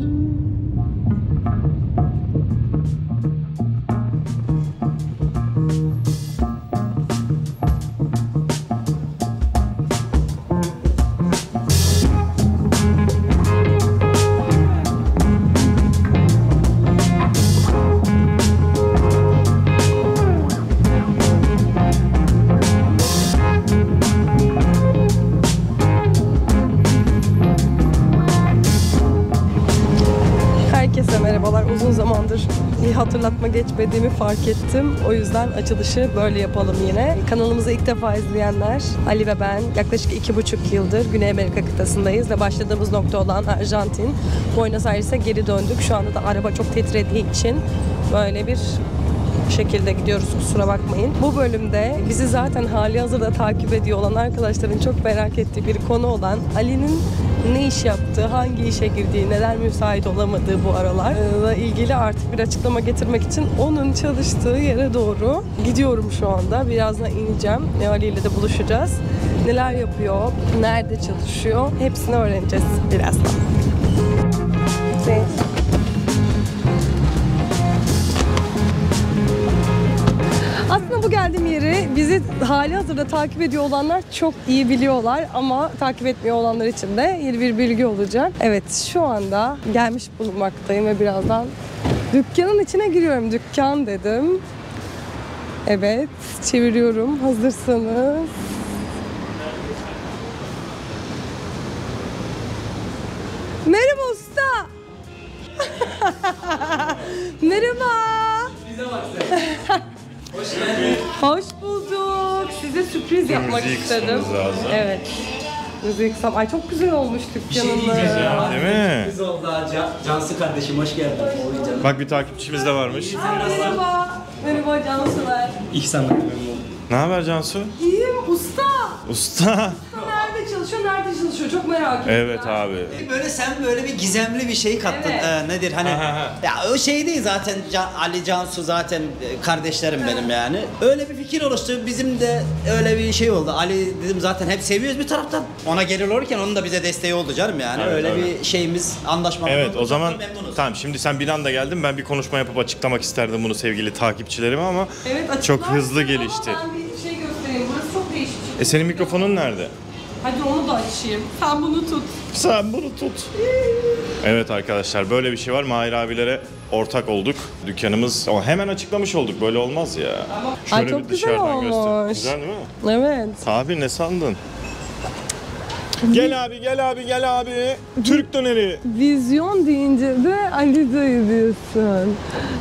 Herkese merhabalar. Uzun zamandır hatırlatma geçmediğimi fark ettim. O yüzden açılışı böyle yapalım yine. Kanalımızı ilk defa izleyenler, Ali ve ben yaklaşık 2,5 yıldır Güney Amerika kıtasındayız ve başladığımız nokta olan Arjantin, Buenos Aires'e geri döndük. Şu anda da araba çok titrediği için böyle bir şekilde gidiyoruz, kusura bakmayın. Bu bölümde bizi zaten hali hazırda takip ediyor olan arkadaşların çok merak ettiği bir konu olan Ali'nin ne iş yaptığı, hangi işe girdiği, neden müsait olamadığı bu aralarla ilgili artık bir açıklama getirmek için onun çalıştığı yere doğru gidiyorum şu anda. Birazdan ineceğim. Ali ile de buluşacağız. Neler yapıyor, nerede çalışıyor, hepsini öğreneceğiz birazdan. Aslında bu geldiğim yeri bizi hali hazırda takip ediyor olanlar çok iyi biliyorlar ama takip etmiyor olanlar için de yeni bir bilgi olacak. Evet, şu anda gelmiş bulunmaktayım ve birazdan dükkanın içine giriyorum. Dükkan dedim. Evet, çeviriyorum. Hazırsanız. Merhaba usta. Merhaba. Bize bak sen. Hoş geldin. Hoş bulduk. Size sürpriz yapmak istedim. Evet. Müzik sam. Ay çok güzel olmuş dükkanınız. Değil mi? Güzel oldu. Cansu kardeşim hoş geldin. Bak bir takipçimiz de varmış. Merhaba. Merhaba Cansu'lar. İhsan'la memnun oldum. Ne haber Cansu? İyiyim usta. Usta. Nerede çalışıyor? Nerede çalışıyor? Çok merak ediyorum. Evet abi. Böyle sen böyle bir gizemli bir şey kattın. Evet. Nedir hani? Ya o şey değil zaten Ali Cansu zaten kardeşlerim benim yani. Öyle bir fikir oluştu. Bizim de öyle bir şey oldu. Ali dedim zaten hep seviyoruz bir taraftan. Ona gelir olurken onun da bize desteği oldu canım yani. Evet, öyle öyle. bir şeyimiz, anlaşmamız Evet oldu. o zaman Memnunuz. tamam, şimdi sen bir anda geldin, ben bir konuşma yapıp açıklamak isterdim bunu sevgili takipçilerime ama Evet, çok hızlı açıklarsın gelişti. ama ben bir şey göstereyim. Burası çok değişik. Senin mikrofonun nerede? Hadi onu da açayım. Sen bunu tut. Sen bunu tut. Evet arkadaşlar, böyle bir şey var. Mahir abilere ortak olduk. Dükkanımız ama hemen açıklamış olduk. Böyle olmaz ya. Ay, Şöyle çok bir güzel dışarıdan göster. olmuş. Güzel değil mi? Evet. Abi ne sandın? Gel abi, gel abi, gel abi. Türk döneri. Vizyon deyince de Ali dayı diyorsun.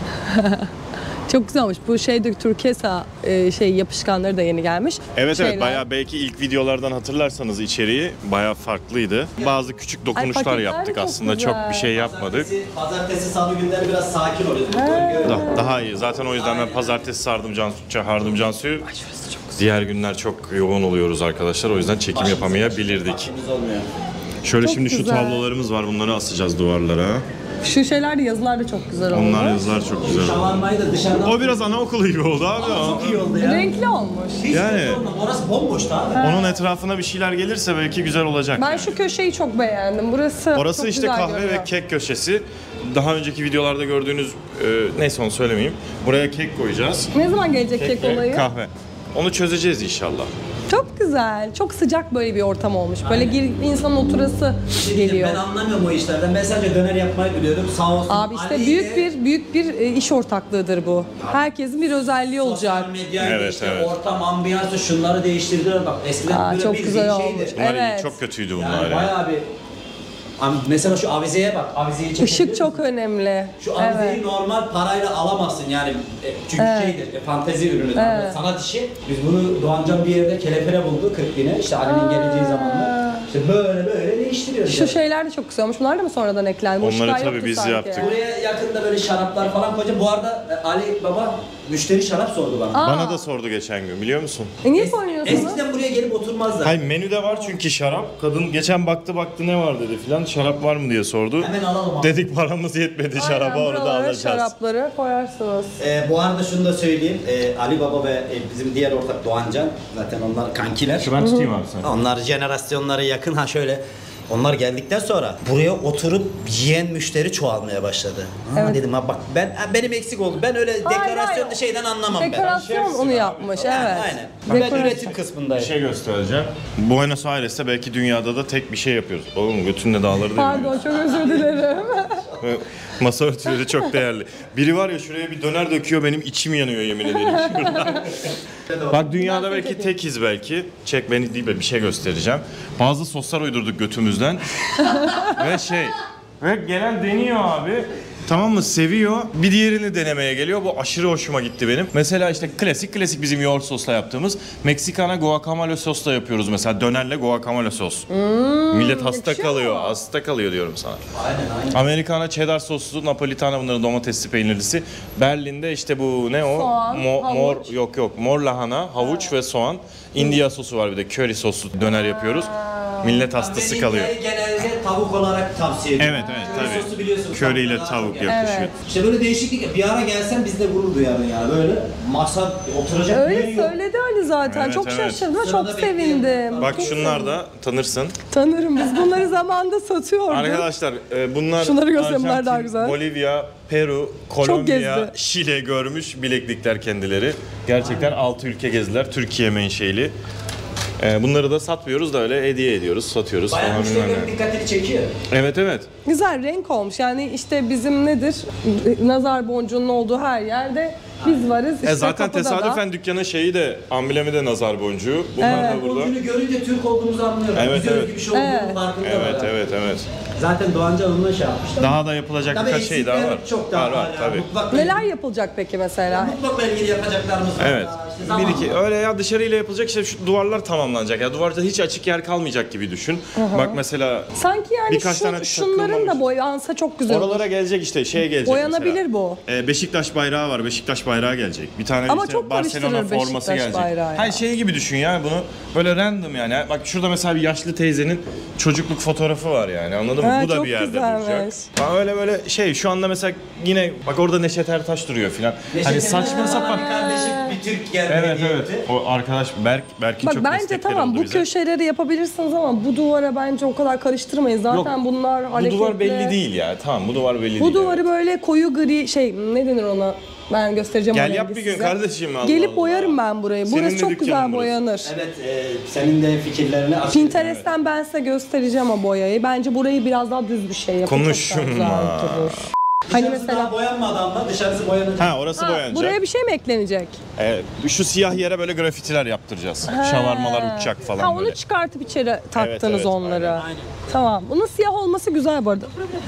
Çok güzel olmuş. Bu şeyde Turkesa yapışkanları da yeni gelmiş. Evet Şeyler. evet, bayağı belki ilk videolardan hatırlarsanız içeriği bayağı farklıydı. Bazı küçük dokunuşlar paketler de yaptık çok aslında. güzel. Çok bir şey yapmadık. Pazartesi, salı günleri biraz sakin oluyor. Daha iyi. Zaten o yüzden ben pazartesi çağırdım Cansu'yu. Diğer günler çok yoğun oluyoruz arkadaşlar. O yüzden çekim yapamayabilirdik. Şöyle Çok şimdi güzel. şu tablolarımız var. Bunları asacağız duvarlara. Şu şeyler de yazılar da çok güzel oldu. Onlar yazılar çok güzel oldu. Şavarmayı da dışarıdan... O biraz anaokulu gibi oldu abi. Çok iyi oldu ya. Renkli olmuş. Hiç Yani. kötü olmadı. Orası bomboştu abi. Onun etrafına bir şeyler gelirse belki güzel olacak. Ben şu köşeyi çok beğendim. Burası Orası çok işte güzel kahve görünüyor. ve kek köşesi. Daha önceki videolarda gördüğünüz, neyse onu söylemeyeyim. Buraya kek koyacağız. Ne zaman gelecek kek ve olayı? kahve. Onu çözeceğiz inşallah. Çok güzel. Çok sıcak böyle bir ortam olmuş. Böyle insanın oturası geliyor. Ben anlamıyorum o işlerden. Ben sadece döner yapmayı biliyorum. Sağ olsun. Abi işte Ali büyük bir iş ortaklığıdır bu. Herkesin bir özelliği olacak. Sosyal medyayla Evet, işte evet. ortam, ambiyansı şunları değiştirdiler bak. Eskiden böyle Çok bir güzel şeydi. olmuş. Bunlar Evet. iyi, çok kötüydü bunlar Yani ya. bayağı bir... Mesela şu avizeye bak. Avizeyi çekebilir Işık misin? çok önemli. Şu avizeyi Evet. normal parayla alamazsın yani çünkü şeydir, fantezi ürünü, Evet. sanat işi. Biz bunu Doğancan bir yerde kelepire buldu 40 bine, işte Ali'nin geleceği zamanlar. İşte böyle değiştiriyoruz. Şu şeyler de çok güzel olmuş. Bunlar da mı sonradan eklendi? Onları Boşluklar tabii yoktu biz sanki. yaptık. Buraya yakında böyle şaraplar falan koyacağım. Bu arada Ali baba müşteri şarap sordu bana. Bana da sordu geçen gün, biliyor musun? Niye koymuyorsunuz? Eskiden buraya gelip oturmazlar. Hayır, menüde var çünkü şarap. Kadın geçen baktı ne var dedi filan. Şarap var mı diye sordu. Hemen alalım abi. Dedik paramız yetmedi, şarabı Aynen, orada buralara alacağız. şarapları koyarsınız. Bu arada şunu da söyleyeyim. Ali baba ve bizim diğer ortak Doğancan, zaten onlar kankiler. Ben tutayım abi sen. Onlar jenerasyonlara yakın. Ha şöyle Onlar geldikten sonra buraya oturup yiyen müşteri çoğalmaya başladı. Evet. Dedim ha bak benim eksik oldu. Ben öyle dekorasyonlu hayır. şeyden anlamam ben. Dekorasyon onu yapmış, evet. Aynen. Ben Dekorasyon. üretim kısmındayım. Bir şey göstereceğim. Buenos Aires'te belki dünyada da tek bir şey yapıyoruz. Oğlum götünle dağları değil. Pardon, çok özür dilerim. Masa örtüleri çok değerli. Biri var ya şuraya bir döner döküyor, benim içim yanıyor yemin ederim şuradan. Bak dünyada belki tekiz belki. Çek beni değil, bir şey göstereceğim. Bazı soslar uydurduk götümüzden. Ve gelen deniyor abi. Tamam mı? Seviyor. Bir diğerini denemeye geliyor. Bu aşırı hoşuma gitti benim. Mesela işte klasik bizim yoğurt sosla yaptığımız Meksikana guacamole sosla yapıyoruz mesela. Dönerle guacamole sos. Millet hasta kalıyor. Hasta kalıyor diyorum sana. Aynen. Americana cheddar soslu, Napolitana bunların domatesli peynirlisi. Berlin'de işte bu ne o? Soğan, Mor havuç. yok mor lahana, havuç ve soğan. India sosu var bir de curry soslu döner yapıyoruz. Millet hastası kalıyor. Genelde tavuk olarak tavsiye ediyorum. Evet Köri sosu biliyorsun. Curry ile Tavukla tavuk çok- yakışıyor. Evet. İşte böyle değişiklik. Bir ara gelsen biz de gurur duyardın yani. Böyle masa oturacak Öyle yer yok. söyledi Ali zaten. Evet, çok evet. şaşırdım ve Sırada çok bekleyelim. sevindim. Bak Çok şunlar sevindim. da tanırsın. Tanırım, biz bunları zamanında satıyorduk. Arkadaşlar bunlar Şunları göstereyim, bunlar daha Arjantin, güzel. Bolivya, Peru, Kolombiya, gezdi. Şile görmüş bileklikler kendileri. Gerçekten 6 ülke gezdiler. Türkiye menşeili. Bunları da satmıyoruz da öyle hediye ediyoruz, satıyoruz Bayağı falan. müşterilerin dikkatini çekiyor. Evet. Güzel renk olmuş. Yani işte bizim nedir? Nazar boncuğunun olduğu her yerde biz varız. İşte Zaten kapıda tesadüfen da. dükkanın şeyi de, amblemi de nazar boncuğu. Bunlar da burada. Boncuğunu görünce Türk olduğumuzu anlıyorum. Evet, Güzel evet. bir şey olduğunu Evet. farkında. Evet. Zaten Doğancan onunla şey yapmışlar. Daha da yapılacak Tabii birkaç şey daha var. eksikler çok daha var var. tabii. Mutlakla Neler yapılacak peki mesela? Mutlakla ilgili yapacaklarımız var. Evet. İşte Bir zamanla. iki öyle ya, dışarıyla yapılacak işte şu duvarlar tamamlanacak. Ya duvarda hiç açık yer kalmayacak gibi düşün. Bak mesela Sanki yani Birkaç tane şunların takılmamış. da boyansa çok güzel olur. oralara gelecek işte şeye gelecek Boyanabilir mesela. bu. Beşiktaş bayrağı var. Beşiktaş bayrağı gelecek. Bir tane Ama işte çok Barcelona karıştırır forması Beşiktaş gelecek. bayrağı ya. Her şey gibi düşün ya bunu. Böyle random yani. Bak şurada mesela bir yaşlı teyzenin çocukluk fotoğrafı var yani. Anladın mı? Ha, Bu da çok bir yerde güzelmiş. duracak. Ha, öyle böyle şey şu anda mesela yine bak orada Neşet Ertaş duruyor filan. Hani saçma sapan. Bir kardeşim bir Türk geldi. Evet hediye evet. etti. O arkadaş Berk'in Bak çok bence destekleri tamam oldu bu bize. köşeleri yapabilirsiniz ama bu duvara bence o kadar karıştırmayın. Zaten Yok, bunlar Bu hareketli. duvar belli değil ya. Tamam bu duvar belli değil. Bu duvarı evet. böyle koyu gri ne denir ona? Ben göstereceğim Gel o yap rengi bir gün size. kardeşim. Allah Gelip Allah. boyarım ben burayı. Senin Burası de çok dükkanın güzel burası. boyanır. Evet, senin de fikirlerini açık. Pinterest'ten ben size göstereceğim o boyayı. Bence burayı biraz daha düz bir şey yapın. Çok Konuşma. daha güzel durur. Hani mesela daha boyanmadı ama dışarısı boyanacak. Ha orası boyanacak. buraya bir şey mi eklenecek? Şu siyah yere böyle grafitiler yaptıracağız. Şavarmalar uçacak falan Ha, böyle. onu çıkartıp içeri taktınız evet, onları. aynen. Tamam. Bunun siyah olması güzel bu arada.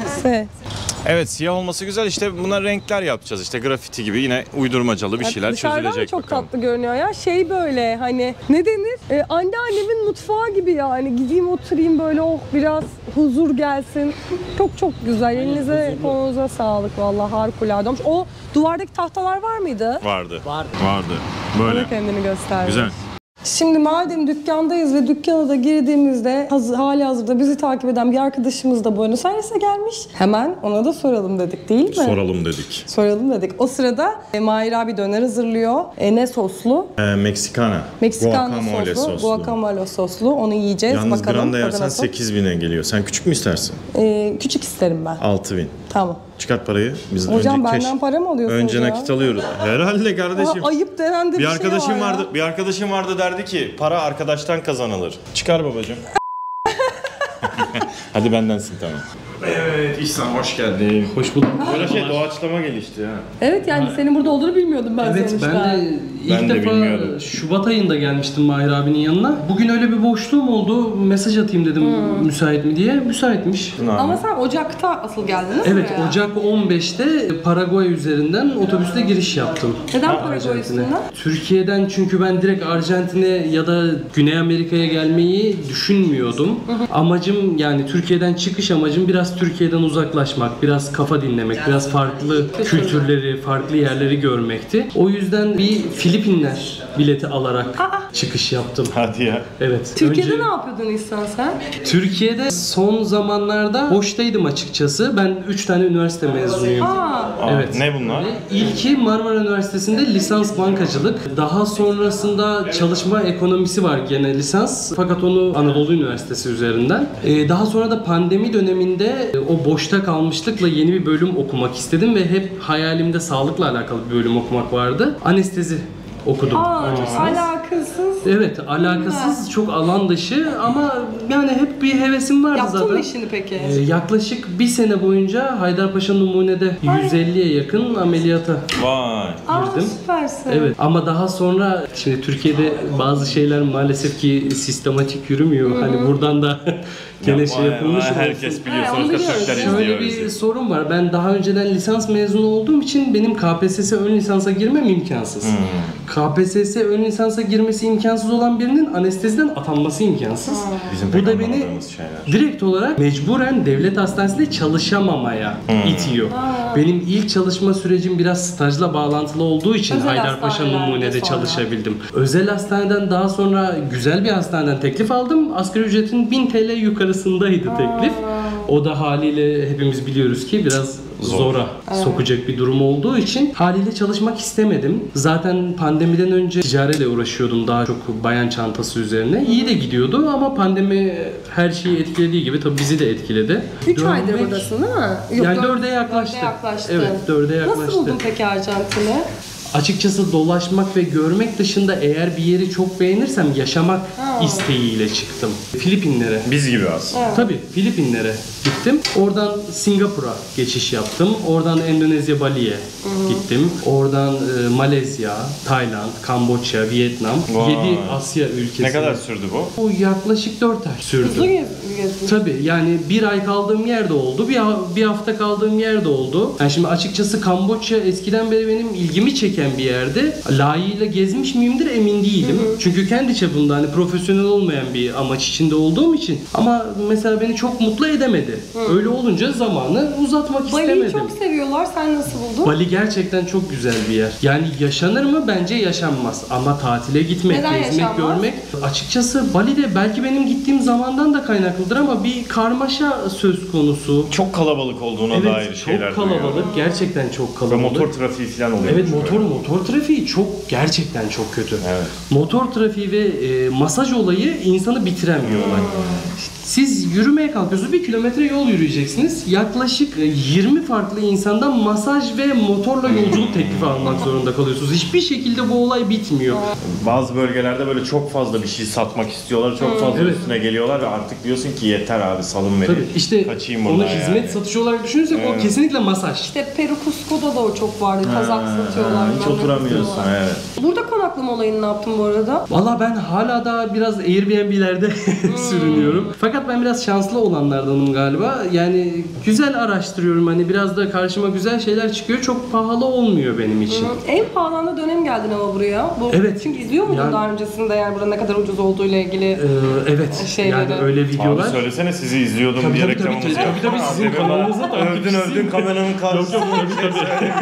Evet siyah olması güzel işte buna renkler yapacağız işte grafiti gibi yine uydurmacalı bir şeyler Dışarıdan da çözülecek çok bakalım. tatlı görünüyor ya. Şey böyle hani ne denir? Anneannemin mutfağı gibi yani. Gideyim oturayım böyle biraz huzur gelsin. Çok güzel. Elinize kolunuza sağlık vallahi harikulade olmuş. O duvardaki tahtalar var mıydı? Vardı. Vardı. Böyle. Bana kendini gösterdi. Güzel. Şimdi madem dükkandayız ve dükkana da girdiğimizde hali hazırda bizi takip eden bir arkadaşımız da Buenos Aires'e gelmiş. Hemen ona da soralım dedik değil mi? Soralım dedik. Soralım dedik. O sırada Mahir abi döner hazırlıyor. Ne soslu? Meksikana. Meksikano Guacamole soslu. Guacamole soslu. Onu yiyeceğiz. Yalnız bakalım. granda tadı yersen nasıl? 8.000'e geliyor. Sen küçük mü istersin? Küçük isterim ben. 6.000. Tamam. Çıkart parayı. Biz Hocam önce benden para mı alıyorsunuz Önce ya? nakit alıyoruz. Herhalde kardeşim. Ayıp denen de Bir şey arkadaşım var ya. vardı. Bir arkadaşım vardı derdi ki para arkadaştan kazanılır. Çıkar babacığım. Hadi bendensin tamam. Evet İhsan hoş geldin. Hoş bulduk. Böyle şey doğaçlama gelişti ha. Evet yani senin burada olduğunu bilmiyordum ben Evet sonuçta. ben de ilk Ben de defa bilmiyordum. Şubat ayında gelmiştim Mahir abinin yanına. Bugün öyle bir boşluğum oldu. Mesaj atayım dedim müsait mi diye. Müsaitmiş. Ama sen Ocak'ta asıl geldin değil mi Evet buraya? Ocak 15'te Paraguay üzerinden otobüste giriş yaptım. Neden Paraguay Arjantin'e. üstünden? Türkiye'den çünkü ben direkt Arjantin'e ya da Güney Amerika'ya gelmeyi düşünmüyordum. Amacım yani Türkiye'den çıkış amacım biraz Türkiye'den uzaklaşmak, biraz kafa dinlemek, biraz farklı kültürleri, farklı yerleri görmekti. O yüzden bir film Filipinler bileti alarak çıkış yaptım. Hadi ya. Evet. Türkiye'de önce- ne yapıyordun İhsan sen? Türkiye'de son zamanlarda boştaydım açıkçası. Ben 3 tane üniversite mezunuyum. Evet. Ne bunlar? İlki Marmara Üniversitesi'nde lisans bankacılık. Daha sonrasında çalışma ekonomisi var gene lisans. Fakat onu Anadolu Üniversitesi üzerinden. Daha sonra da pandemi döneminde o boşta kalmışlıkla yeni bir bölüm okumak istedim ve hep hayalimde sağlıkla alakalı bir bölüm okumak vardı. Anestezi okudum. öncesinde. Alakasız. Evet, alakasız, çok alan dışı ama yani hep bir hevesim vardı Yaptın zaten. mı işini peki? Yaklaşık bir sene boyunca Haydarpaşa Numune'de 150'ye yakın ameliyata Vay. girdim. Süpersin. Evet ama daha sonra şimdi Türkiye'de bazı şeyler maalesef ki sistematik yürümüyor. Hani buradan da gene şey yapılmış olsun. Herkes biliyor. Ha, onu Sonuçta biliyoruz. Türkler Şöyle izliyor bir bizi. sorun var. Ben daha önceden lisans mezunu olduğum için benim KPSS ön lisansa girmem imkansız. KPSS ön lisansa girmesi imkansız olan birinin anesteziden atanması imkansız. Bizim Bu pek da beni anlamadığımız şeyler. direkt olarak mecburen devlet hastanesinde çalışamamaya itiyor. Benim ilk çalışma sürecim biraz stajla bağlantılı olduğu için Özel Haydarpaşa hastanelerde Numune'de sonra. çalışabildim. Özel hastaneden daha sonra güzel bir hastaneden teklif aldım. Asgari ücretin 1000 TL yukarısındaydı teklif. O da haliyle hepimiz biliyoruz ki biraz zora sokacak bir durum olduğu için haliyle çalışmak istemedim. Zaten pandemiden önce ticaretle uğraşıyordum daha çok bayan çantası üzerine. İyi de gidiyordu ama pandemi her şeyi etkilediği gibi tabii bizi de etkiledi. 3 aydır Dönmek- buradasın değil mi? Yok, Yani dört- 4'e yaklaştı. dörde yaklaştı. Evet, 4'e yaklaştı. Nasıl buldun peki Arjantin'i? Açıkçası dolaşmak ve görmek dışında eğer bir yeri çok beğenirsem yaşamak isteğiyle çıktım. Filipinlere. Biz gibi aslında. Tabii Filipinlere gittim. Oradan Singapur'a geçiş yaptım. Oradan Endonezya, Bali'ye gittim. Oradan Malezya, Tayland, Kamboçya, Vietnam. Vay. 7 Asya ülkesi. Ne kadar sürdü bu? Bu yaklaşık 4 ay sürdü. Hızlı gezdin. Tabii yani bir ay kaldığım yerde oldu, bir hafta kaldığım yerde oldu. Yani şimdi açıkçası Kamboçya eskiden beri benim ilgimi çeken bir yerde. Layığıyla gezmiş miyimdir emin değilim. Çünkü kendi çapımda hani profesyonel olmayan bir amaç içinde olduğum için. Ama mesela beni çok mutlu edemedi. Öyle olunca zamanı uzatmak Bali'yi istemedim. çok seviyorlar. Sen nasıl buldun? Bali gerçekten çok güzel bir yer. Yani yaşanır mı? Bence yaşanmaz. Ama tatile gitmek, Neden gezmek, yaşanmaz? görmek. Açıkçası Bali'de belki benim gittiğim zamandan da kaynaklıdır ama bir karmaşa söz konusu. Çok kalabalık olduğuna dair şeyler çok kalabalık. duyuyorum. Gerçekten çok Ve kalabalık. motor trafiği falan oluyor. Evet motor trafiği çok gerçekten çok kötü. Evet. Motor trafiği ve masaj olayı insanı bitiren bir olay. Siz yürümeye kalkıyorsunuz, 1 kilometre yol yürüyeceksiniz. Yaklaşık 20 farklı insandan masaj ve motorla yolculuk teklifi almak zorunda kalıyorsunuz. Hiçbir şekilde bu olay bitmiyor. Bazı bölgelerde böyle çok fazla bir şey satmak istiyorlar. Çok fazla Evet. üstüne geliyorlar ve artık diyorsun ki yeter abi salın beni. Tabii işte Kaçayım onu buradan hizmet yani. satışı olarak düşünürsek o kesinlikle masaj. İşte Peru Cusco'da da o çok vardı. Kazak satıyorlar. Hiç bilmem ne oturamıyorsun satıyorlar. evet. Burada konaklama olayını ne yaptın bu arada? Valla ben hala da biraz Airbnb'lerde sürünüyorum. Fakat ben biraz şanslı olanlardanım galiba. Yani güzel araştırıyorum. Hani biraz da karşıma güzel şeyler çıkıyor. Çok pahalı olmuyor benim için. En pahalı dönem geldin ama buraya. Evet. Çünkü izliyor muydun Yani- daha öncesinde yani burada ne kadar ucuz olduğu ile ilgili? Evet. Şeyleri. Yani öyle videolar. Abi söylesene sizi izliyordum Tabii, diye tabii, reklamımızı tabii, yaptın. tabii, sizin Abi, kanalınızın övdün takipçisiyim. kameranın karşısında. Yok, yok, tabii,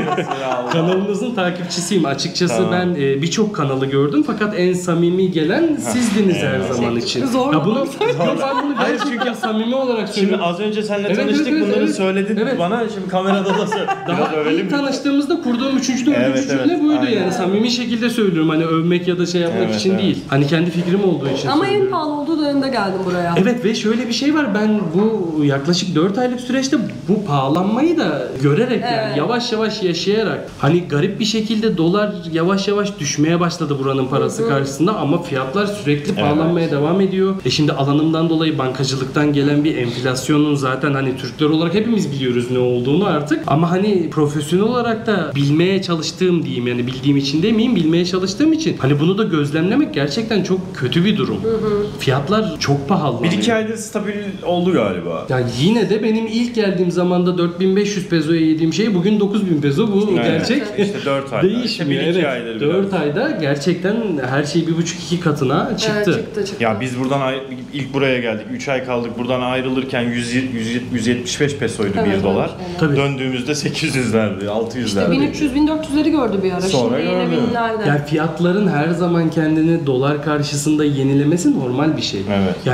Kanalınızın takipçisiyim. Açıkçası Tamam. ben birçok kanalı gördüm fakat en samimi gelen sizdiniz her zaman için. Zor Ya bunu mu? yok, ben bunu Hayır, gerçekten samimi olarak Şimdi söylüyorum. az önce seninle Evet, tanıştık evet, bunları evet. söyledin Evet. bana şimdi kamerada da biraz Daha övelim ilk mi? tanıştığımızda kurduğum 3. 4. Evet, cümle evet. buydu Aynen. yani. Samimi şekilde söylüyorum. Hani övmek ya da şey yapmak Evet, için evet. değil. Hani kendi fikrim olduğu için Ama en söylüyorum. pahalı olduğu dönemde geldin buraya. Evet ve şöyle bir şey var. Ben bu yaklaşık 4 aylık süreçte bu pahalanmayı da görerek yani Evet. yavaş yavaş yaşayarak hani garip bir şekilde dolar yavaş yavaş düşmeye başladı buranın parası karşısında ama fiyatlar sürekli pahalanmaya devam ediyor. Şimdi alanımdan dolayı bankacılıktan gelen bir enflasyonun zaten hani Türkler olarak hepimiz biliyoruz ne olduğunu artık ama hani profesyonel olarak da bilmeye çalıştığım diyeyim yani bildiğim için demeyeyim bilmeye çalıştığım için hani bunu da gözlemlemek gerçekten çok kötü bir durum. Fiyatlar çok pahalı. 1-2 aydır stabil oldu galiba. Yani yine de benim ilk geldiğim zamanda 4500 pesoya yediğim şey bugün 9000 peso bu Evet. gerçek. İşte 4 ayda. Değişmiyor. İşte 1-2 Evet. aydır 4 biraz. ayda gerçekten her şey 1,5-2 katına çıktı. Çıktı. Ya biz buradan ilk buraya geldik. 3 ay kaldık. Buradan ayrılırken 175 pesoydu Evet, 1 dolar. evet. Tabii. Döndüğümüzde 800'lerdi, 600'lerdi. 1300-1400'leri gördü bir ara. Sonra Şimdi yine gördü. binlerde. Yani fiyatların her zaman kendini dolar karşısında yenilemesi normal bir şey. Evet. Yani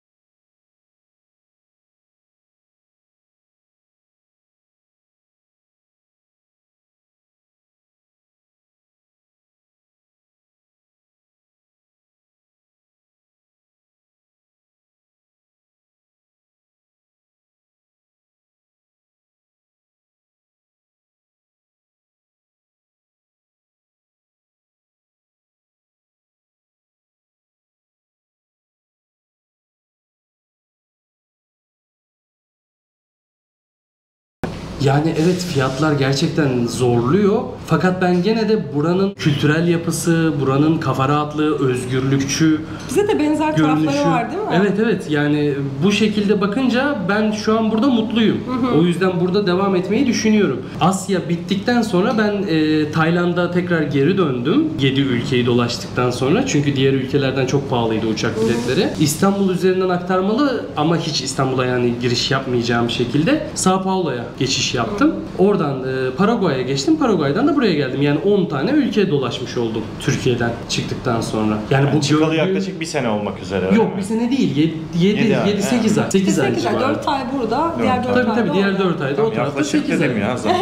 Yani evet, fiyatlar gerçekten zorluyor. Fakat ben gene de buranın kültürel yapısı, buranın kafa rahatlığı, özgürlükçü Bize de benzer görünüşü. tarafları var değil mi? Evet yani bu şekilde bakınca ben şu an burada mutluyum. O yüzden burada devam etmeyi düşünüyorum. Asya bittikten sonra ben Tayland'a tekrar geri döndüm. 7 ülkeyi dolaştıktan sonra. Çünkü diğer ülkelerden çok pahalıydı uçak biletleri. İstanbul üzerinden aktarmalı ama hiç İstanbul'a yani giriş yapmayacağım şekilde Sao Paulo'ya geçiş yaptım. Oradan Paraguay'a geçtim. Paraguay'dan da buraya geldim. Yani 10 tane ülke dolaşmış oldum Türkiye'den çıktıktan sonra. Yani bu Çıkalı gördüğüm- yaklaşık 1 sene olmak üzere. Yok bir sene değil. 7 ay, 8 ay. 8 ay 8 ay, civarı. 4 ay burada, diğer 4 ay Tabii diğer orada. 4 ayda o tarafta Yaklaşık 8 ay. dedim ya zaten.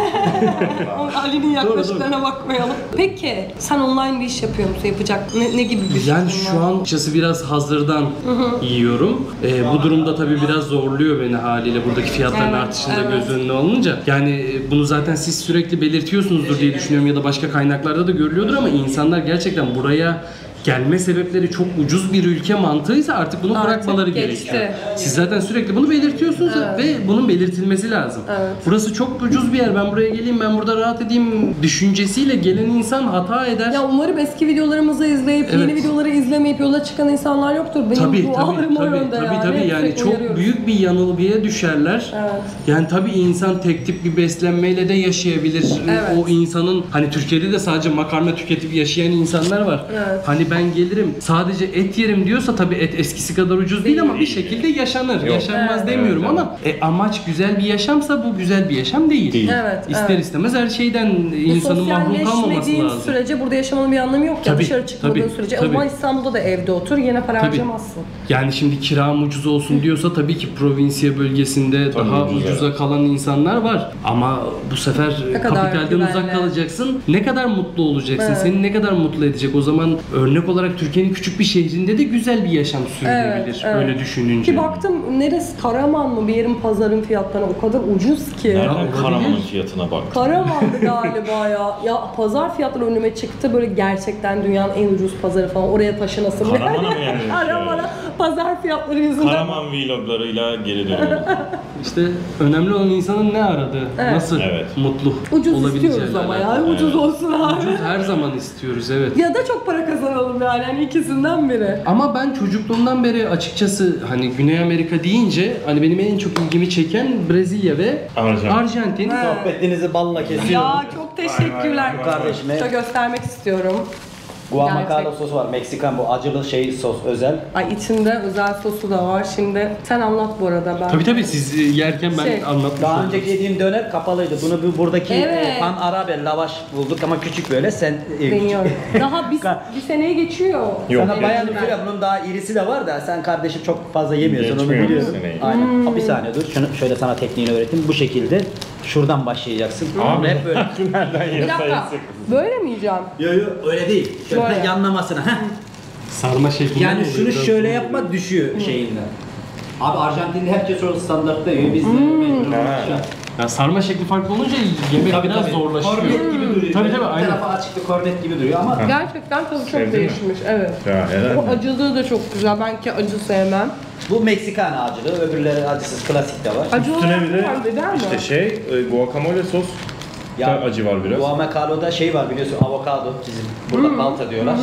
Ali'nin yaklaşıklarına bakmayalım. Peki sen online bir iş yapıyor musun? Yapacak ne gibi bir Yani fikrin şu var? an açıkçası biraz hazırdan yiyorum. Bu durumda tabii biraz zorluyor beni haliyle buradaki fiyatların Evet, artışında evet. göz önüne alınca. Yani bunu zaten siz sürekli belirtiyorsunuzdur diye düşünüyorum ya da başka kaynaklarda da görülüyordur ama insanlar gerçekten buraya gelme sebepleri çok ucuz bir ülke mantığıysa artık bunu Artık bırakmaları geçti. gerekiyor. Siz zaten sürekli bunu belirtiyorsunuz ve bunun belirtilmesi lazım. Evet. Burası çok ucuz bir yer. Ben buraya geleyim, ben burada rahat edeyim düşüncesiyle gelen insan hata eder. Ya umarım eski videolarımızı izleyip Evet. yeni videoları izlemeyip yola çıkan insanlar yoktur. Benim dualarım o yönde tabii yani Sürekli çok uyarıyoruz. büyük bir yanılgıya düşerler. Evet. Yani tabii insan tek tip bir beslenmeyle de yaşayabilir. Evet. O insanın hani Türkiye'de de sadece makarna tüketip yaşayan insanlar var. Evet. Hani ben gelirim sadece et yerim diyorsa tabii et eskisi kadar ucuz değil ama bir şekilde yaşanır. Yaşanmaz Evet. demiyorum Evet, ama amaç güzel bir yaşamsa bu güzel bir yaşam değil. Evet, İster evet. istemez her şeyden insanın mahrum kalmaması Sosyalleşmediğin lazım. sürece burada yaşamanın bir anlamı yok ya. Tabii, Dışarı çıkmadığın tabii, sürece. tabii. O zaman İstanbul'da da evde otur, yine para Tabii. harcamazsın. Yani şimdi kiram ucuz olsun diyorsa tabii ki provinsiye bölgesinde Tabii daha ucuz, ucuza kalan insanlar var. Ama bu sefer kadar kapitalden güvenli. uzak kalacaksın. Ne kadar mutlu olacaksın? Evet. Seni ne kadar mutlu edecek? O zaman örnek olarak Türkiye'nin küçük bir şehrinde de güzel bir yaşam sürdürülebilir. Evet, Öyle evet. düşününce. Ki baktım neresi Karaman mı bir yerin pazarın fiyatları o kadar ucuz ki. Nereden olabilir. Karaman'ın fiyatına bak. Karaman'dı galiba ya. Ya pazar fiyatları önüme çıktı böyle gerçekten dünyanın en ucuz pazarı falan. Oraya taşınasın. Karaman'a mı yani? Karaman'a pazar fiyatları yüzünden. Karaman vloglarıyla geri dönüyoruz. İşte önemli olan insanın ne aradığı, Evet. nasıl Evet. mutlu Ucuz olabileceğiyle istiyoruz ama alakalı. ya. Ucuz olsun abi. Ucuz her zaman istiyoruz, evet. Ya da çok para kazanalım yani ikisinden biri. Ama ben çocukluğumdan beri açıkçası hani Güney Amerika deyince hani benim en çok ilgimi çeken Brezilya ve Arjantin. Sohbetinizi balla kesiyorum. Ya çok teşekkürler. Kardeşime Şöyle göstermek istiyorum. guacamole Gerçek. sosu var. Meksikan bu acılı şey sos özel. Ay içinde özel sosu da var. Şimdi sen anlat bu arada ben. Tabii siz yerken ben Şey, anlatmış Daha oldum. önceki yediğim döner kapalıydı. Bunu buradaki Evet. pan arabe lavaş bulduk ama küçük böyle. Sen Deniyorum. Daha bir seneye geçiyor. Yok, Sana bayan ben. üfürüyor. Bunun daha irisi de var da sen kardeşim çok fazla yemiyorsun onu Geçmiyor biliyorsun. seneyi. Aynen. Bir saniye dur. Şunu şöyle sana tekniğini öğreteyim. Bu şekilde şuradan başlayacaksın. Abi hep böyle. Nereden Bir dakika. Böyle mi yiyeceğim? Yo yo öyle değil. Şöyle Böyle. yanlamasına. Heh. Sarma şeklinde Yani mi oluyor? şunu Biraz şöyle zor yapma oluyor. düşüyor şeyinden. Abi Arjantin'de herkes orada standartta yiyor. Biz de mecbur Ha. şu an. Ya sarma şekli farklı olunca yemek biraz zorlaşıyor. Kornet gibi duruyor. Tabii, Bir aynen. tarafa açık bir kornet gibi duruyor ama Gerçekten tadı çok Sevdin mi? değişmiş. Evet. Ya helal O mi? acılığı da çok güzel. Ben ki acı sevmem. bu Meksikan acılı, öbürleri acısız klasik de var. Acı Üstüne olarak bir de fark eder mi? işte guacamole sos da acı var biraz. Guacamolo'da şey var biliyorsun avokado bizim burada balta diyorlar.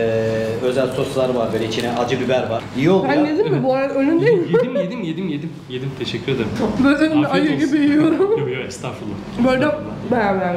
Özel soslar var böyle içine acı biber var. İyi oluyor. Ben yedim mi? Bu arada önündeyim. Yedim. Teşekkür ederim. Böyle önünde Afiyet ayı olsun. gibi yiyorum. Yok estağfurullah. Böyle beğenmedim.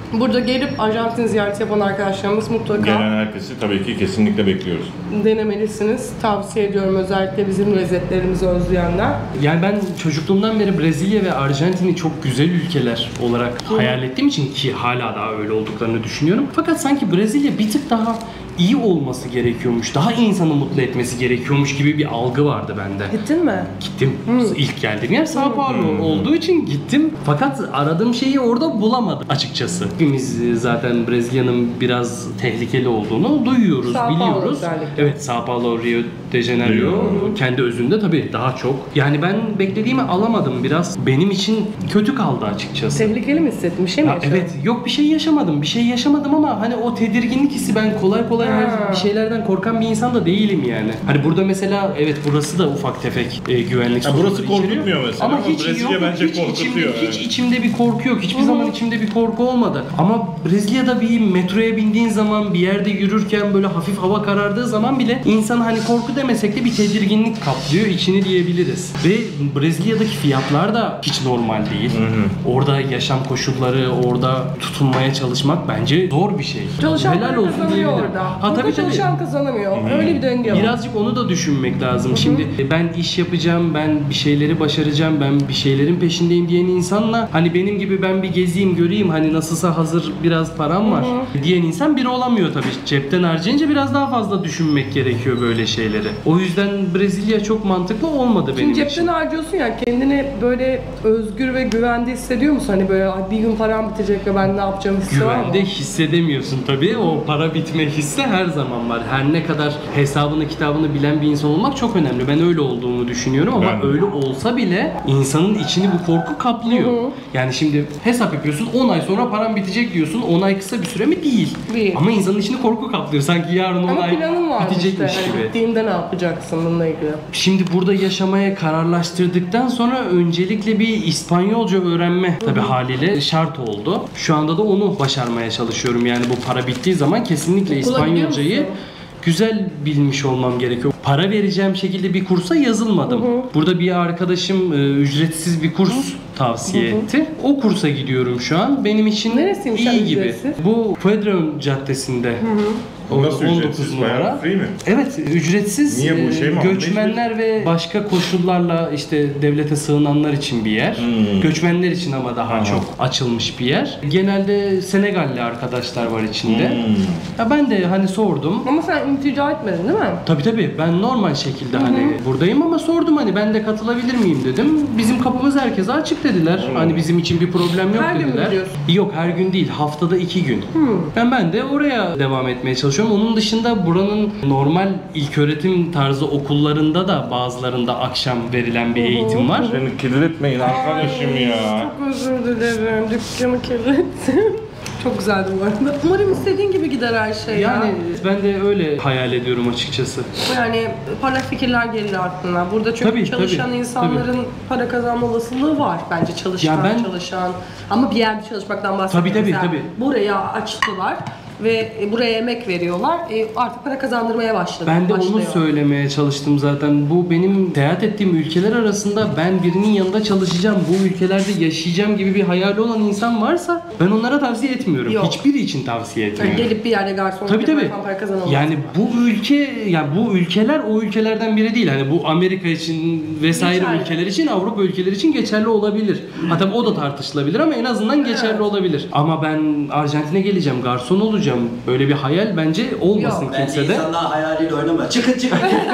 Burada gelip Arjantin ziyareti yapan arkadaşlarımız mutlaka Gelen herkesi tabii ki kesinlikle bekliyoruz. denemelisiniz. Tavsiye ediyorum özellikle bizim lezzetlerimizi özleyenler. Yani ben çocukluğumdan beri Brezilya ve Arjantin'i çok güzel ülkeler olarak hayal ettiğim için, ki hala daha öyle olduklarını düşünüyorum. Fakat sanki Brezilya bir tık daha iyi olması gerekiyormuş, daha insanı mutlu etmesi gerekiyormuş gibi bir algı vardı bende. Gittin mi? Gittim. İlk geldiğim yer São Paulo olduğu için gittim. Fakat aradığım şeyi orada bulamadım açıkçası. Hepimiz zaten Brezilya'nın biraz tehlikeli olduğunu duyuyoruz, São Paulo biliyoruz. özellikle. Evet, São Paulo, Rio de Janeiro kendi özünde tabii daha çok. Yani ben beklediğimi alamadım biraz. Benim için kötü kaldı açıkçası. Tehlikeli mi hissettin? Bir şey mi Ya yaşadın? evet, yok bir şey yaşamadım. Bir şey yaşamadım ama hani o tedirginlik hissi, ben kolay kolay bir şeylerden korkan bir insan da değilim yani. Hani burada mesela evet, burası da ufak tefek güvenlik Ya sorunları burası içeriyor. korkutmuyor mesela Ama ama hiç Brezilya yok, bence hiç korkutuyor, hiç evet. içimde bir korku yok. Hiçbir zaman içimde bir korku olmadı. Ama Brezilya'da bir metroya bindiğin zaman, bir yerde yürürken böyle hafif hava karardığı zaman bile insan, hani korku demesek de bir tedirginlik kaplıyor içini diyebiliriz. Ve Brezilya'daki fiyatlar da hiç normal değil. Orada yaşam koşulları, orada tutunmaya çalışmak bence zor bir şey. Çalışan Helal para olsun kazanıyor diyebilirim. orada. Ha Burada tabii tabii. çalışan kazanamıyor. Öyle bir döngü var. Birazcık onu da düşünmek lazım. Şimdi ben iş yapacağım, ben bir şeyleri başaracağım, ben bir şeylerin peşindeyim diyen insanla hani benim gibi ben bir gezeyim, göreyim, hani nasılsa hazır biraz param var diyen insan biri olamıyor tabii. Cepten harcayınca biraz daha fazla düşünmek gerekiyor böyle şeyleri. O yüzden Brezilya çok mantıklı olmadı benim Şimdi için. cepten harcıyorsun ya, kendini böyle özgür ve güvende hissediyor musun? Hani böyle "Ay, bir gün param bitecek ve ben ne yapacağım" hissi var mı? Güvende hissedemiyorsun tabii. O para bitme hissi her zaman var. Her ne kadar hesabını kitabını bilen bir insan olmak çok önemli. Ben öyle olduğumu düşünüyorum ama Ben de. öyle olsa bile insanın içini bu korku kaplıyor. Yani şimdi hesap yapıyorsun, 10 ay sonra param bitecek diyorsun. 10 ay kısa bir süre mi? Değil. Değil. Ama insanın içini korku kaplıyor. Sanki yarın 10 Ama ay planın var işte. bitecekmiş Hani gibi. gittiğinde ne yapacaksın bununla ilgili? Şimdi burada yaşamaya kararlaştırdıktan sonra öncelikle bir İspanyolca öğrenme tabii haliyle şart oldu. Şu anda da onu başarmaya çalışıyorum. Yani bu para bittiği zaman kesinlikle Okula İspanyolcayı gidiyor musun? güzel bilmiş olmam gerekiyor. Para vereceğim şekilde bir kursa yazılmadım. Burada bir arkadaşım ücretsiz bir kurs tavsiye etti. O kursa gidiyorum şu an. Benim için Neresiymiş iyi yani gibi. ücretsiz? Bu Fedron Caddesi'nde. Nasıl ücretsiz? Bayağı free mi? Evet, ücretsiz. Niye bu şey mi? Göçmenler ve başka koşullarla işte devlete sığınanlar için bir yer. Göçmenler için ama daha çok açılmış bir yer. Genelde Senegalli arkadaşlar var içinde. Ya ben de hani sordum. Ama sen iltica etmedin değil mi? Tabii ben normal şekilde hani buradayım ama sordum, hani ben de katılabilir miyim dedim. Bizim kapımız herkese açık dediler. Hani bizim için bir problem yok Her gün mü dediler. gidiyorsun? Yok, her gün değil, haftada 2 gün. Ben de oraya devam etmeye çalışıyorum. Onun dışında buranın normal ilköğretim tarzı okullarında da bazılarında akşam verilen bir eğitim var. Beni kirletmeyin arkadaşım ya. Çok özür dilerim. Dükkanı kirlettim. Çok güzeldi bu arada. Umarım istediğin gibi gider her şey Yani ya. ben de öyle hayal ediyorum açıkçası. Yani parlak fikirler gelir aklına. Burada çünkü Tabii, çalışan tabii, insanların para kazanma olasılığı var. Bence çalışan, Ya ben- çalışan. Ama bir yerde çalışmaktan bahsediyorum. Tabii, Mesela tabii. Buraya açtılar ve buraya emek veriyorlar. Artık para kazandırmaya başladı. Ben de onu başlıyor. söylemeye çalıştım zaten. Bu benim seyahat ettiğim ülkeler arasında ben birinin yanında çalışacağım, bu ülkelerde yaşayacağım gibi bir hayali olan insan varsa ben onlara tavsiye etmiyorum. Yok. Hiçbiri için tavsiye Yani etmiyorum. gelip bir yerde garsonluk Tabii yaparsan para kazanamazsın. Yani bu ülke, yani bu ülkeler o ülkelerden biri değil. Hani bu Amerika için vesaire Geçerli. ülkeler için, Avrupa ülkeleri için geçerli olabilir. Hatta o da tartışılabilir ama en azından geçerli olabilir. Ama ben Arjantin'e geleceğim, garson olacağım. Böyle bir hayal bence olmasın Yok, Bence kimsede. insanlar hayaliyle oynama. Çıkın.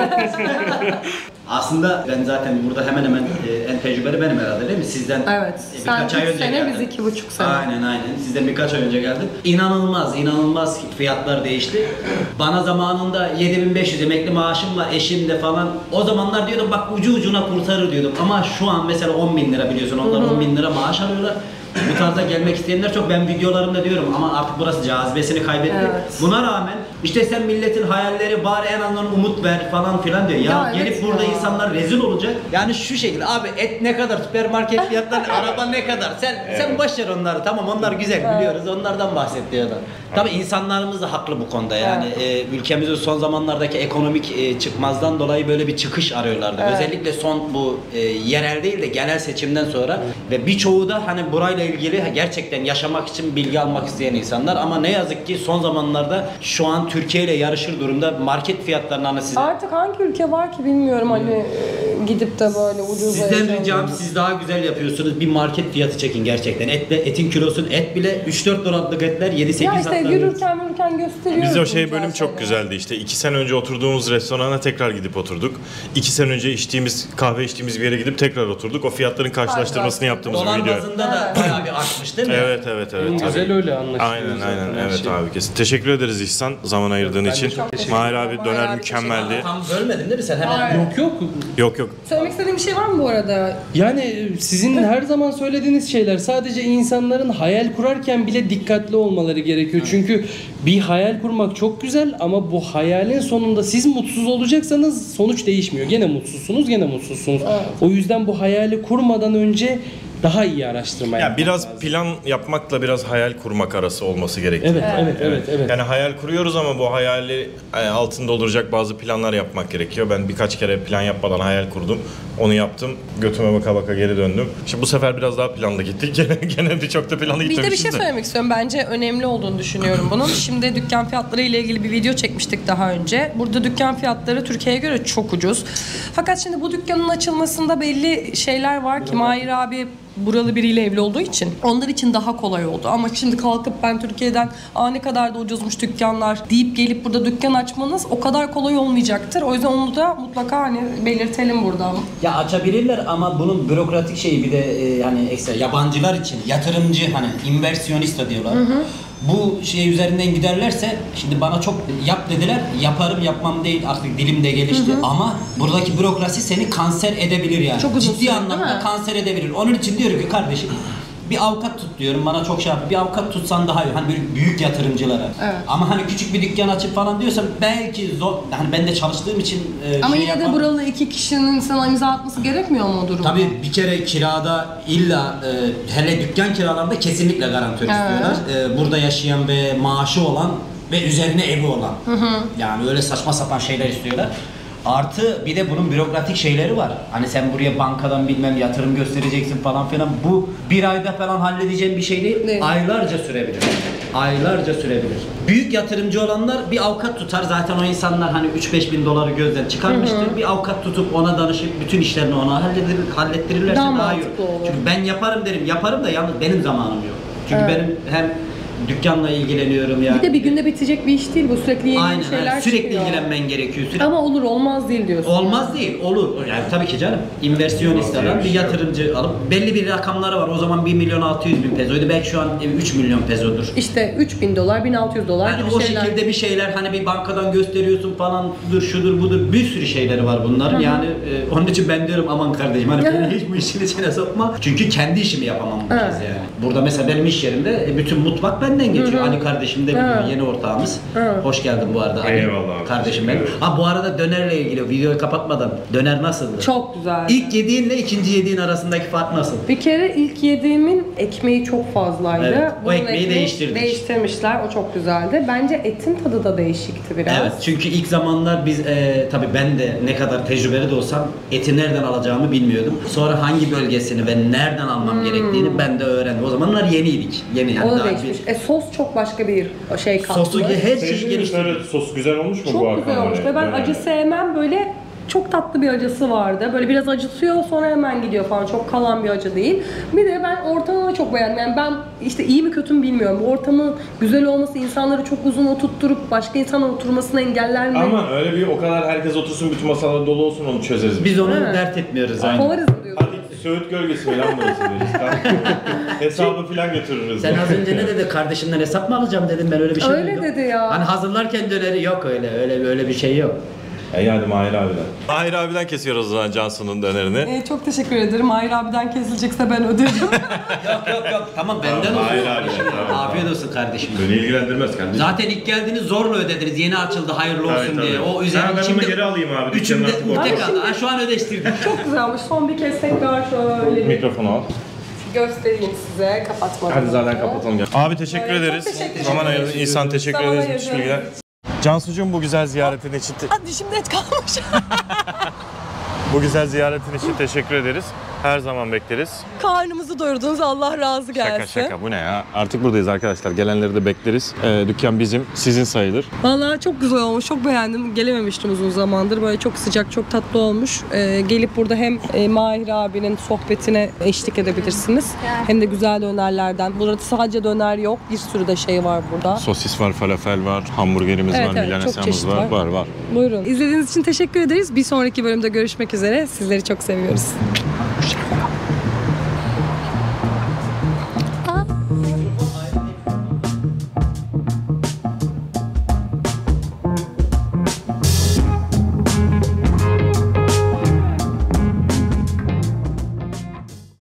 Aslında ben zaten burada hemen hemen en tecrübeli benim herhalde değil mi? Sizden Evet. Sen birkaç ay 3 önce sene, geldim. biz 2,5 sene. Aynen. Sizden birkaç ay önce geldim. İnanılmaz fiyatlar değişti. Bana zamanında 7.500 emekli maaşım var, eşim de falan. O zamanlar diyordum bak ucu ucuna kurtarır diyordum. Ama şu an mesela 10.000 lira biliyorsun. Onlar 10.000 lira maaş alıyorlar. Bu tarzda gelmek isteyenler çok. Ben videolarımda diyorum ama artık burası cazibesini kaybetti. Evet. Buna rağmen işte sen milletin hayalleri bari en azından umut ver falan filan diyor. Ya Gelip evet burada ya. insanlar rezil olacak. Yani şu şekilde abi et ne kadar, süpermarket fiyatları, araba ne kadar. Sen boş ver onları, tamam onlar güzel biliyoruz. Onlardan bahset diyor da. Tabii insanlarımız da haklı bu konuda yani. Ülkemizin son zamanlardaki ekonomik çıkmazdan dolayı böyle bir çıkış arıyorlardı. Evet. Özellikle son bu yerel değil de genel seçimden sonra ve birçoğu da hani burayla ilgili ilgili gerçekten yaşamak için bilgi almak isteyen insanlar ama ne yazık ki son zamanlarda şu an Türkiye ile yarışır durumda market fiyatlarını hani size... Artık hangi ülke var ki bilmiyorum hani gidip de böyle ucuza Sizden ricam siz daha güzel yapıyorsunuz. Bir market fiyatı çekin gerçekten. Etin kilosun et bile 3-4 dolarlık etler 7-8 Ya işte yürürken gösteriyoruz. Bizde o bölüm çok güzeldi işte. 2 sene önce oturduğumuz restorana tekrar gidip oturduk. 2 sene önce kahve içtiğimiz bir yere gidip tekrar oturduk. O fiyatların karşılaştırmasını yaptığımız bir dolar video. bazında da bayağı bir artmış değil mi? Evet. Güzel öyle anlaşılıyor. Aynen. zaten her Evet şey. abi kesin. Teşekkür ederiz İhsan zaman ayırdığın Ben de için. çok teşekkür Mahir abi Mahir döner abi mükemmeldi. Tam bölmedin değil mi sen? Hemen Yok. Yok. Söylemek istediğin bir şey var mı bu arada? Yani sizin her zaman söylediğiniz şeyler sadece insanların hayal kurarken bile dikkatli olmaları gerekiyor. Çünkü bir hayal kurmak çok güzel ama bu hayalin sonunda siz mutsuz olacaksanız sonuç değişmiyor. Gene mutsuzsunuz. O yüzden bu hayali kurmadan önce daha iyi araştırma Ya yapmak biraz lazım. plan yapmakla biraz hayal kurmak arası olması gerekiyor. Evet. Yani hayal kuruyoruz ama bu hayali altında dolduracak bazı planlar yapmak gerekiyor. Ben birkaç kere plan yapmadan hayal kurdum. Onu yaptım. Götüme baka baka geri döndüm. Şimdi bu sefer biraz daha planlı gittik. Gene çok da planlı Bir de bir gitmemişiz şey söylemek istiyorum. Bence önemli olduğunu düşünüyorum bunun. Şimdi dükkan fiyatları ile ilgili bir video çekmiştik daha önce. Burada dükkan fiyatları Türkiye'ye göre çok ucuz. Fakat şimdi bu dükkanın açılmasında belli şeyler var ki Mahir abi buralı biriyle evli olduğu için onlar için daha kolay oldu. Ama şimdi kalkıp ben Türkiye'den ne kadar da ucuzmuş dükkanlar deyip gelip burada dükkan açmanız o kadar kolay olmayacaktır. O yüzden onu da mutlaka hani belirtelim burada. ya açabilirler ama bunun bürokratik şeyi bir de hani ekstra yabancılar için yatırımcı hani inversiyonista diyorlar. Bu şey üzerinden giderlerse şimdi bana çok yap dediler. Yaparım yapmam değil artık dilim de gelişti ama buradaki bürokrasi seni kanser edebilir yani. Çok uzun Ciddi süre, anlamda değil mi? kanser edebilir. Onun için diyorum ki kardeşim bir avukat tut diyorum bana çok şey yapıyor. Bir avukat tutsan daha iyi. Hani böyle büyük yatırımcılara. Evet. Ama hani küçük bir dükkan açıp falan diyorsan belki zor. Hani ben de çalıştığım için Ama şey yine de yapmam. buralı iki kişinin sana imza atması gerekmiyor mu o durumda? Tabii bir kere kirada illa hele dükkan kiralarında kesinlikle garantör istiyorlar. Burada yaşayan ve maaşı olan ve üzerine evi olan. Yani öyle saçma sapan şeyler istiyorlar. Artı bir de bunun bürokratik şeyleri var. Hani sen buraya bankadan bilmem yatırım göstereceksin falan filan. Bu bir ayda falan halledeceğin bir şey değil. Değil. Aylarca sürebilir. Aylarca sürebilir. Büyük yatırımcı olanlar bir avukat tutar. Zaten o insanlar hani 3-5 bin doları gözden çıkarmıştır. Bir avukat tutup ona danışıp bütün işlerini ona hallettirirlerse Daha daha iyi mantıklı olur. olur. Çünkü ben yaparım derim. Yaparım da yalnız benim zamanım yok. Çünkü benim hem dükkanla ilgileniyorum yani. Bir de bir günde bitecek bir iş değil bu, sürekli yeni Aynen, şeyler sürekli çıkıyor. ilgilenmen gerekiyor. Sürekli. Ama olur olmaz değil diyorsun. Olmaz değil, olur. Yani tabii ki canım. İnversiyonist adam bir yatırımcı alıp belli bir rakamları var. O zaman 1.600.000 pezoydu. Belki şu an 3 milyon pezodur. İşte 3.000 dolar, 1.600 dolar Yani gibi o şeyler. şekilde bir şeyler hani bir bankadan gösteriyorsun falan şudur budur bir sürü şeyleri var bunların. Yani onun için ben diyorum aman kardeşim hani beni hiç bu işin içine sokma. Çünkü kendi işimi yapamam bu kez yani. Burada mesela benim iş yerimde bütün mutfak benden geçiyor. Ali kardeşim de biliyor, yeni ortağımız. Hoş geldin bu arada Ali. Eyvallah abi. Kardeşim benim. Ha bu arada dönerle ilgili videoyu kapatmadan döner nasıldı? Çok güzel. İlk yediğinle ikinci yediğin arasındaki fark nasıl? Bir kere ilk yediğimin ekmeği çok fazlaydı. Evet, o Bunun ekmeği değiştirmişler. O çok güzeldi. Bence etin tadı da değişikti biraz. Evet çünkü ilk zamanlar biz tabii ben de ne kadar tecrübeli de olsam eti nereden alacağımı bilmiyordum. Sonra hangi bölgesini ve nereden almam gerektiğini ben de öğrendim. O zamanlar yeniydik. Yeni yani O da daha değişmiş. Sos çok başka bir şey katmış. Sosu her şeyi geliştirdi. Sos güzel olmuş mu Çok güzel olmuş ve ben acı sevmem, böyle çok tatlı bir acısı vardı. Böyle biraz acıtıyor sonra hemen gidiyor falan. Çok kalan bir acı değil. Bir de ben ortamını çok beğendim. Yani ben işte iyi mi kötü mü bilmiyorum. Bu ortamın güzel olması insanları çok uzun oturtturup başka insanın oturmasını engeller mi? Aman öyle bir o kadar herkes otursun bütün masalar dolu olsun onu çözeriz. Biz onu He. dert etmiyoruz aynı. Kovariz diyorsun. Hadi Söğüt gölgesi mi lan burası deriz. Hesabı falan götürürüz. Sen az önce ne dedi? Kardeşimden hesap mı alacağım dedim ben öyle bir şey Öyle duydum. dedi ya. Hani hazırlarken döneri yok öyle bir şey yok. Yani Mahir abiden. Mahir abiden kesiyoruz o zaman Cansu'nun dönerini. Çok teşekkür ederim. Mahir abiden kesilecekse ben öderim. Yok tamam benden olsun. Hayır abi. Tamam. Afiyet olsun kardeşim. Beni ilgilendirmez kardeşim. Zaten ilk geldiğiniz zorla ödediniz. Yeni açıldı hayırlı olsun Tabii, diye. tabii. O üzerine Ben bunu geri alayım abi. Üçümde Dükkanın artık tek aldı. Ha, şu an ödeştirdim. Çok güzel olmuş. Son bir kez tekrar şöyle bir Mikrofonu al. göstereyim size. Kapatmadan Hadi zaten önce. kapatalım. Abi teşekkür Evet, çok ederiz. teşekkür Zaman ederim. ayırdın. İnsan teşekkür Zaman ederiz. Müthiş ayırdın. bilgiler. Cansucuğum bu güzel ziyaretin için Hadi şimdi et kalmış. bu güzel ziyaretin için teşekkür ederiz. Her zaman bekleriz. Karnımızı doyurdunuz, Allah razı gelsin. Şaka bu ne ya? Artık buradayız arkadaşlar. Gelenleri de bekleriz. Dükkan bizim, sizin sayılır. Vallahi çok güzel olmuş, çok beğendim. Gelememiştim uzun zamandır. Böyle çok sıcak, çok tatlı olmuş. Gelip burada hem Mahir abinin sohbetine eşlik edebilirsiniz. Hem de güzel dönerlerden. Burada sadece döner yok, bir sürü de şey var burada. Sosis var, falafel var, hamburgerimiz Evet, var, evet, milanesemiz çok çeşit var. var. Var. Buyurun. İzlediğiniz için teşekkür ederiz. Bir sonraki bölümde görüşmek üzere. Sizleri çok seviyoruz.